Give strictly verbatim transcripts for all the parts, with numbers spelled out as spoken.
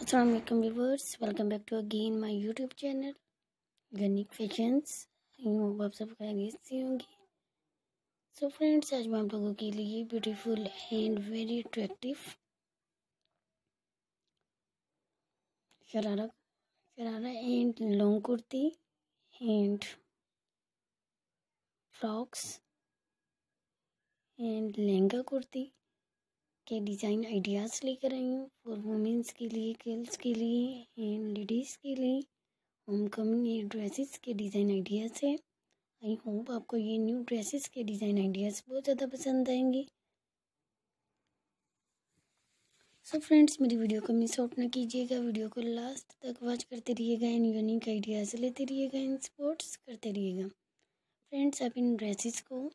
अस्सलाम वालेकुम viewers, welcome back to again my YouTube channel Ganeek fashions. I hope आप सब खैरियत से होंगे। सो फ्रेंड्स, आज मैं आप लोगों के लिए beautiful and very attractive sharara sharara and long kurti and frocks and lehenga kurti के डिज़ाइन आइडियाज़ लेकर आई हूँ फॉर वुमेंस के लिए, गर्ल्स के लिए एंड लेडीज़ के लिए। होम कमिंग ये ड्रेसेस के डिज़ाइन आइडियाज़ है। आई होप आपको ये न्यू ड्रेसेस के डिज़ाइन आइडियाज़ बहुत ज़्यादा पसंद आएंगे। सो फ्रेंड्स, मेरी वीडियो को मिस आउट ना कीजिएगा, वीडियो को लास्ट तक वॉच करते रहिएगा, इन यूनिक आइडियाज़ लेते रहिएगा, इन स्पोर्ट्स करते रहिएगा। फ्रेंड्स, आप इन ड्रेसेस को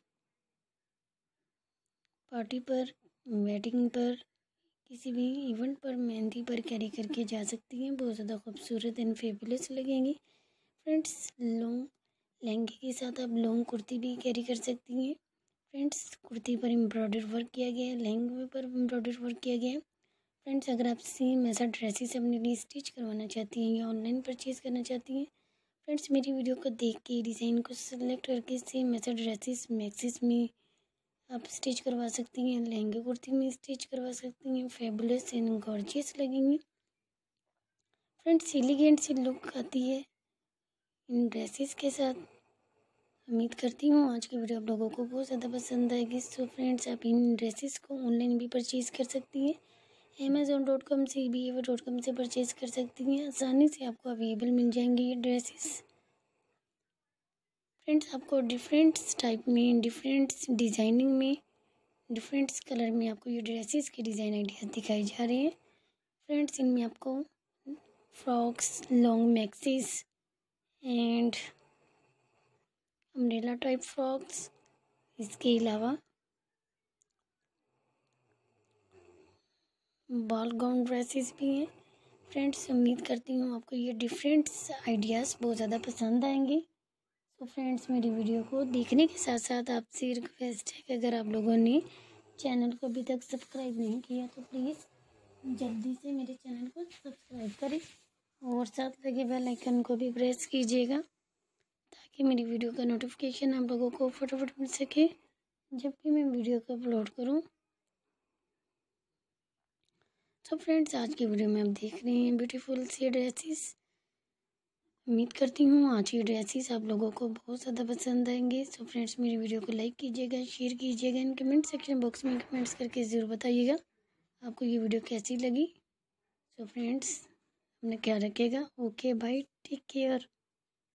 पार्टी पर, वेडिंग पर, किसी भी इवेंट पर, मेहंदी पर कैरी करके जा सकती हैं। बहुत ज़्यादा खूबसूरत एंड फेबुलस लगेंगी। फ्रेंड्स, लॉन्ग लहंगे के साथ आप लॉन्ग कुर्ती भी कैरी कर सकती हैं। फ्रेंड्स, कुर्ती पर एम्ब्रॉयडर वर्क किया गया है, लहंगे पर एम्ब्रॉयडर वर्क किया गया है। फ्रेंड्स, अगर आप सेम ऐसा ड्रेसेस अपने लिए स्टिच करवाना चाहती हैं या ऑनलाइन परचेज़ करना चाहती हैं, फ्रेंड्स मेरी वीडियो को देख के डिज़ाइन को सेलेक्ट करके सेम ऐसा ड्रेसेस मैक्सिस में आप स्टिच करवा सकती हैं, लहंगे कुर्ती में स्टिच करवा सकती हैं। फेबुलस एंड गॉर्जियस लगेंगी। फ्रेंड्स, एलिगेंट सी लुक आती है इन ड्रेसेस के साथ। उम्मीद करती हूँ आज की वीडियो आप लोगों को बहुत ज़्यादा पसंद आएगी। सो फ्रेंड्स, आप इन ड्रेसेस को ऑनलाइन भी परचेज़ कर सकती हैं, अमेज़ोन डॉट कॉम से भी डॉट कॉम से परचेज़ कर सकती हैं। आसानी से आपको अवेलेबल मिल जाएंगे ये ड्रेसेस। फ्रेंड्स, आपको डिफरेंट टाइप में, डिफरेंट डिज़ाइनिंग में, डिफरेंट कलर में आपको ये ड्रेसेस के डिज़ाइन आइडियाज़ दिखाई जा रहे हैं। फ्रेंड्स, इनमें आपको frocks, long maxis and umbrella type frocks, इसके अलावा बॉल गाउन ड्रेसेस भी हैं। फ्रेंड्स, उम्मीद करती हूँ आपको ये डिफरेंट आइडियाज़ बहुत ज़्यादा पसंद आएंगे। तो फ्रेंड्स, मेरी वीडियो को देखने के साथ साथ आपसे रिक्वेस्ट है कि अगर आप लोगों ने चैनल को अभी तक सब्सक्राइब नहीं किया तो प्लीज़ जल्दी से मेरे चैनल को सब्सक्राइब करें और साथ लगे बेल आइकन को भी प्रेस कीजिएगा ताकि मेरी वीडियो का नोटिफिकेशन आप लोगों को फटाफट मिल सके जब भी मैं वीडियो को अपलोड करूं। तो फ्रेंड्स, आज की वीडियो में आप देख रहे हैं ब्यूटीफुल सी ड्रेसेस। उम्मीद करती हूँ आज की ड्रेसेस आप लोगों को बहुत ज़्यादा पसंद आएंगे। सो फ्रेंड्स, मेरी वीडियो को लाइक कीजिएगा, शेयर कीजिएगा, इन कमेंट सेक्शन बॉक्स में कमेंट्स करके ज़रूर बताइएगा आपको ये वीडियो कैसी लगी। सो फ्रेंड्स, अपना ख्याल रखिएगा। Okay bye, take care.